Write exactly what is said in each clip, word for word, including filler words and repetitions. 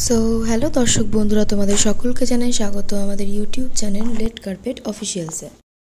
So hello দর্শক বন্ধুরা, তোমাদের সকলকে জানাই স্বাগত আমাদের ইউটিউব চ্যানেল রেড কার্পেট অফিসিয়ালসে।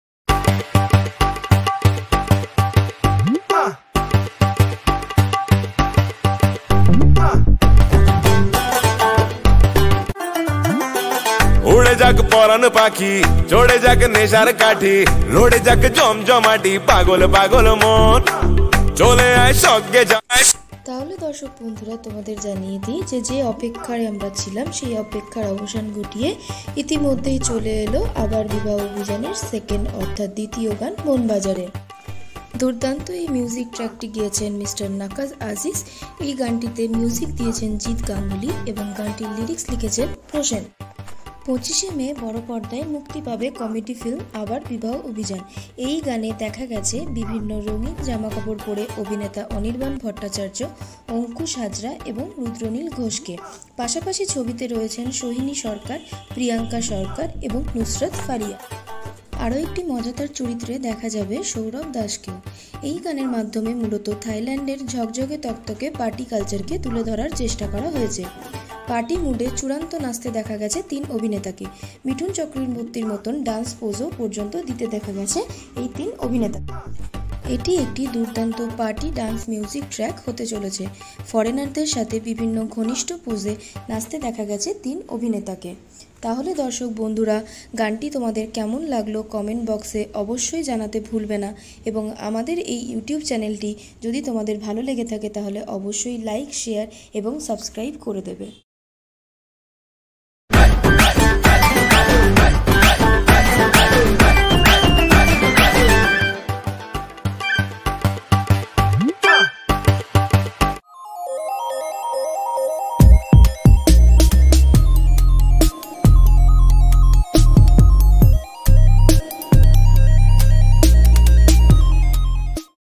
উড়ে যাক পরান পাখি, চড়ে যাক নেশার কাঠি, লড়ে যাক জমজমাটি, পাগল পাগল মন চলে আয় সঙ্গে যায়। তাহলে দর্শক বন্ধুরা, তোমাদের জানিয়ে দিই যে যে অপেক্ষায় আমরা ছিলাম সেই অপেক্ষার অবসান ঘটিয়ে ইতিমধ্যেই চলে এলো আবার বিবাহ অভিযানের সেকেন্ড অর্থাৎ দ্বিতীয় গান মন বাজারে। দুর্দান্ত এই মিউজিক ট্র্যাকটি গিয়েছেন মিস্টার নাকাশ আজিজ। এই গানটিতে মিউজিক দিয়েছেন জিৎ গাঙ্গুলি এবং গানটির লিরিক্স লিখেছেন প্রসেন। পঁচিশে মে বড় পর্দায় মুক্তি পাবে কমেডি ফিল্ম আবার বিবাহ অভিযান। এই গানে দেখা গেছে বিভিন্ন রঙিন জামাকাপড় পরে অভিনেতা অনির্বাণ ভট্টাচার্য, অঙ্কুশ হাজরা এবং রুদ্রনীল ঘোষকে। পাশাপাশি ছবিতে রয়েছেন সোহিনী সরকার, প্রিয়াঙ্কা সরকার এবং নুসরত ফারিয়া। আরও একটি মজাদার চরিত্রে দেখা যাবে সৌরভ দাসকেও। এই গানের মাধ্যমে মূলত থাইল্যান্ডের ঝকঝকে তকতকে পার্টি কালচারকে তুলে ধরার চেষ্টা করা হয়েছে। পার্টি মুডে চূড়ান্ত নাচতে দেখা গেছে তিন অভিনেতাকে। মিঠুন চক্রবর্তীর মতন ডান্স পোজও পর্যন্ত দিতে দেখা গেছে এই তিন অভিনেতা। এটি একটি দুর্দান্ত পার্টি ডান্স মিউজিক ট্র্যাক হতে চলেছে। ফরেনারদের সাথে বিভিন্ন ঘনিষ্ঠ পোজে নাচতে দেখা গেছে তিন অভিনেতাকে। তাহলে দর্শক বন্ধুরা, গানটি তোমাদের কেমন লাগলো কমেন্ট বক্সে অবশ্যই জানাতে ভুলবে না এবং আমাদের এই ইউটিউব চ্যানেলটি যদি তোমাদের ভালো লেগে থাকে তাহলে অবশ্যই লাইক, শেয়ার এবং সাবস্ক্রাইব করে দেবে।